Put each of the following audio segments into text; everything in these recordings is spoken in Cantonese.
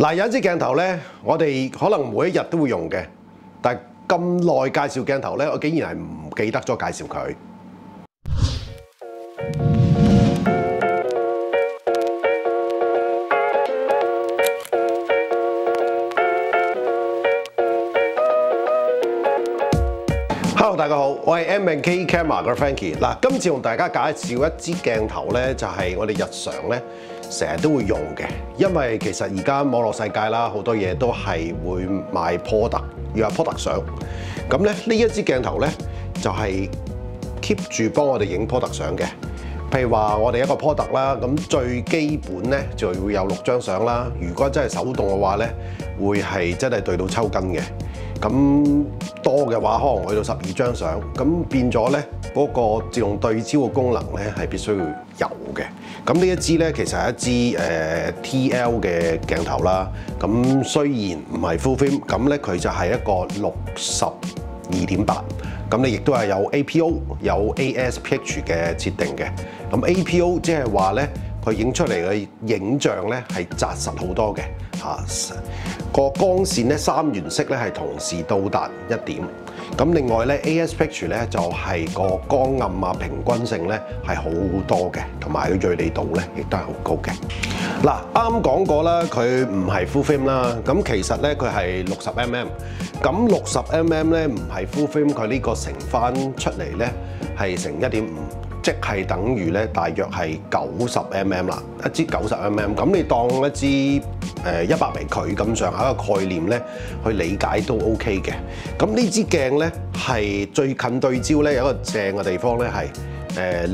嗱，有一支鏡頭咧，我哋可能每一日都會用嘅，但係咁耐介紹鏡頭咧，我竟然係唔記得咗介紹佢。Hello， 大家好，我係 M&K Camera 嘅 Frankie。嗱，今次同大家介紹一支鏡頭咧，就係我哋日常咧成日都會用嘅。因為其實而家網絡世界啦，好多嘢都係會賣 product， 要有 product 相。咁咧呢一支鏡頭咧就係 keep 住幫我哋影 product 相嘅。譬如話我哋一個 product 啦，咁最基本咧就會有6張相啦。如果真係手動嘅話咧，會係真係對到抽筋嘅。咁多嘅話，可能去到12張相，咁變咗咧嗰個自動對焦嘅功能咧係必須要有嘅。咁呢一支咧其實係一支TL 嘅鏡頭啦。咁雖然唔係 full frame，咁咧佢就係一個62.8。咁你亦都係有 APO 有 ASPH 嘅設定嘅。咁 APO 即係話咧，佢影出嚟嘅影像咧係紮實好多嘅嚇。個光線咧三原色咧係同時到達1點。咁另外咧 ASPH 咧就係個光暗啊平均性咧係好多嘅，同埋個鋭利度咧亦都係好高嘅。嗱，啱講過啦，佢唔係 full frame 啦。咁其實咧佢係60mm。咁60mm咧唔係 full frame， 佢呢個乘翻出嚟咧係乘1.5。即係等於咧，大約係90mm啦，一支90mm。咁你當一支100微距咁上下嘅概念咧，去理解都 OK 嘅。咁呢支鏡咧係最近對焦咧有一個正嘅地方咧係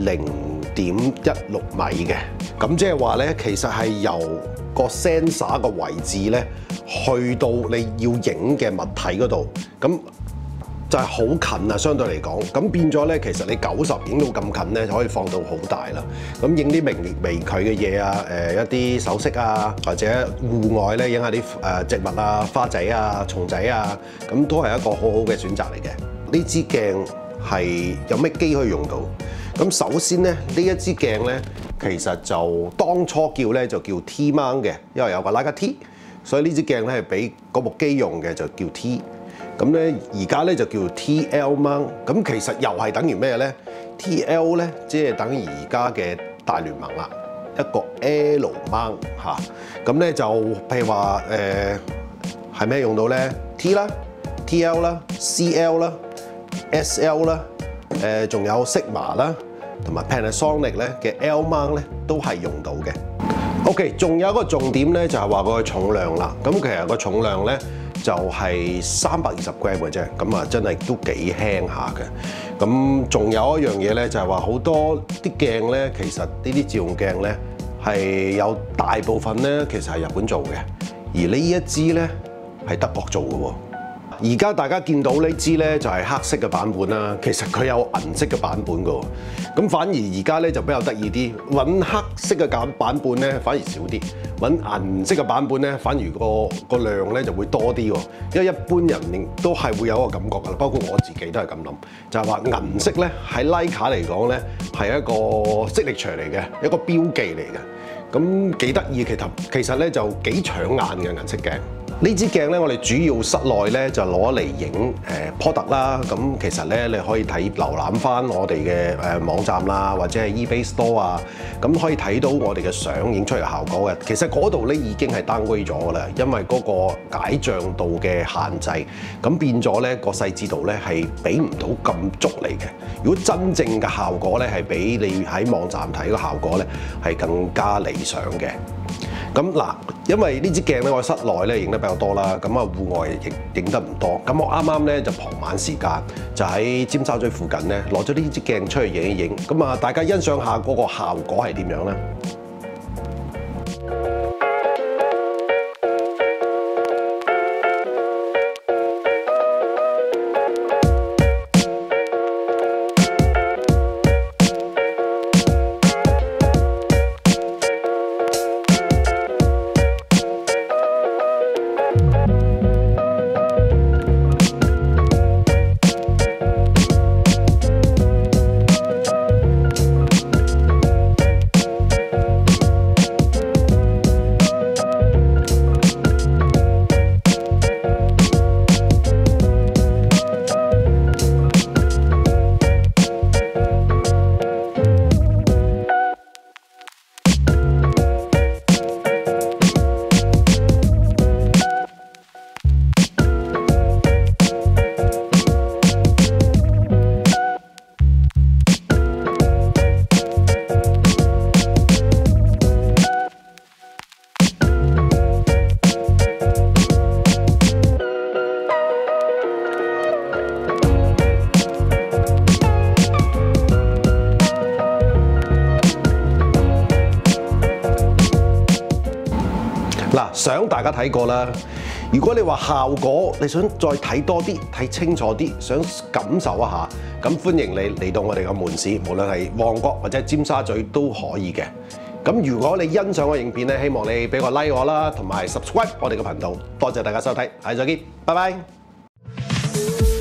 0.16米嘅。咁即係話咧，其實係由個 sensor 個位置咧去到你要影嘅物體嗰度咁。就係好近啊，相對嚟講，咁變咗咧，其實你90影到咁近咧，就可以放到好大啦。咁影啲微距嘅嘢啊，一啲首飾啊，或者戶外咧影下啲植物啊、花仔啊、蟲仔啊，咁都係一個好好嘅選擇嚟嘅。呢支鏡係有咩機可以用到？咁首先咧，呢一支鏡咧，其實就當初叫咧就叫 T mount 嘅，因為有個 Leica T，所以呢支鏡咧係俾嗰部機用嘅，就叫 T。咁咧，而家咧就叫 TL mount。咁其實又係等於咩咧 ？TL 咧即係等於而家嘅大聯盟啦，一個 L mount 嚇。咁咧就譬如話係咩用到咧 ？T 啦、TL 啦、CL 啦、SL 啦，仲有 Sigma 啦，同埋 Panasonic 咧嘅 L mount 咧都係用到嘅。OK， 仲有一個重點咧就係話個重量啦。咁其實個重量咧就係320g嘅啫，咁啊真係都幾輕下嘅。咁仲有一樣嘢咧，就係話好多啲鏡咧，其實呢啲自動鏡咧係有大部分咧其實係日本做嘅，而呢一支咧係德國做嘅喎。而家大家見到呢支咧就係黑色嘅版本啦，其實佢有銀色嘅版本嘅喎。咁反而而家咧就比較得意啲，揾黑色嘅版本咧反而少啲，揾銀色嘅版本咧反而個量咧就會多啲喎。因為一般人都係會有一個感覺㗎啦，包括我自己都係咁諗，就係話銀色咧喺 Leica 嚟講咧係一個signature嚟嘅，一個標記嚟嘅。咁幾得意，其實咧就幾搶眼嘅銀色鏡。呢支鏡咧，我哋主要室內咧就攞嚟影product啦。咁其實咧，你可以瀏覽翻我哋嘅網站啦，或者係 eBay Store 啊，咁可以睇到我哋嘅相影出嚟效果嘅。其實嗰度咧已經係 downgrade 咗㗎啦，因為嗰個解像度嘅限制，咁變咗咧個細緻度咧係俾唔到咁足嚟嘅。如果真正嘅效果咧係比你喺網站睇嘅效果咧係更加理想嘅。咁嗱，因為呢支鏡咧，我室內咧影得比較多啦，咁啊戶外影得唔多。咁我啱啱咧就傍晚時間，就喺尖沙咀附近咧攞咗呢支鏡出去影一影。咁啊，大家欣賞下嗰個效果係點樣咧？ 大家睇過啦。如果你話效果，你想再睇多啲、睇清楚啲，想感受一下，咁歡迎你嚟到我哋嘅門市，無論係旺角或者尖沙咀都可以嘅。咁如果你欣賞我影片咧，希望你俾個 like 我啦，同埋 subscribe 我哋嘅頻道。多謝大家收睇，下次再見，拜拜。